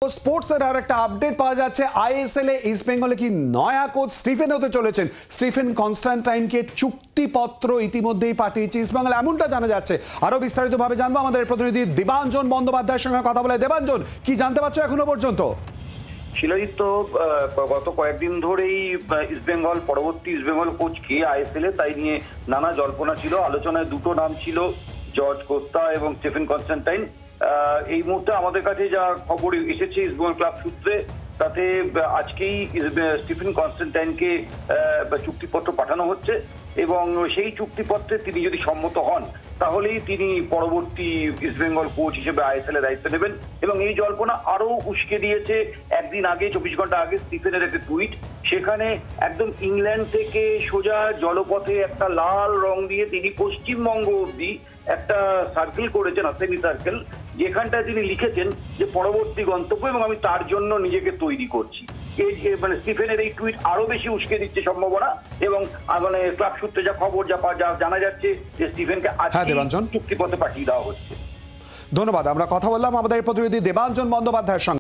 স্পোর্টসের আর একটা আপডেট পাওয়া যাচ্ছে। আইএসএল এ ইস্ট বেঙ্গলে কি নয়া কোচ স্টিফেন হতে চলেছেন। স্টিফেন কনস্ট্যান্টাইনকে চুক্তিপত্র ইতিমধ্যেই পাঠিয়েছে ইস্ট বেঙ্গল, এমনটা জানা যাচ্ছে। আরো বিস্তারিতভাবে জানবো আমাদের প্রতিনিধি দেবাঞ্জন বন্দ্যোপাধ্যায়ের সঙ্গে কথা বলে। দেবাঞ্জন, কি জানতে পারছো এখনো পর্যন্ত? শিলাজিৎ, তো গত কয়েকদিন ধরেই ইস্টবেঙ্গল পরবর্তী ইস্টবেঙ্গল কোচ কে আইএসএল এ তাই নিয়ে নানা জল্পনা ছিল। আলোচনায় দুটো নাম ছিল, জর্জ কোস্তা এবং স্টিফেন কনস্ট্যান্টাইন। এই মুহূর্তে আমাদের কাছে যা খবর এসেছে ইস্টবেঙ্গল ক্লাব সূত্রে, তাতে আজকেই স্টিফেন কনস্ট্যান্টাইনকে চুক্তিপত্র পাঠানো হচ্ছে এবং সেই চুক্তিপত্রে তিনি যদি সম্মত হন তাহলেই তিনি পরবর্তী ইস্টবেঙ্গল কোচ হিসেবে আইএসএল এর দায়িত্ব নেবেন। এবং এই জল্পনা আরো উস্কে দিয়েছে একদিন আগে, 24 ঘন্টা আগে স্টিফেনের একটা টুইট। সেখানে একদম ইংল্যান্ড থেকে সোজা জলপথে একটা লাল রং দিয়ে তিনি পশ্চিমবঙ্গ অব্দি একটা সার্কেল করেছেন, সেমি সার্কেল, যেখানটায় তিনি লিখেছেন যে পরবর্তী গন্তব্য এবং আমি তার জন্য নিজেকে তৈরি করছি। এই মানে স্টিফেনের এই টুইট আরো বেশি উস্কে দিচ্ছে সম্ভাবনা। এবং মানে ক্লাব সূত্রে যা খবর যা জানা যাচ্ছে যে স্টিফেনকে আজকে চুক্তিপত্র পাঠিয়ে দেওয়া হচ্ছে। ধন্যবাদ। আমরা কথা বললাম আমাদের প্রতিনিধি দেবাঞ্জন বন্দ্যোপাধ্যায়ের সঙ্গে।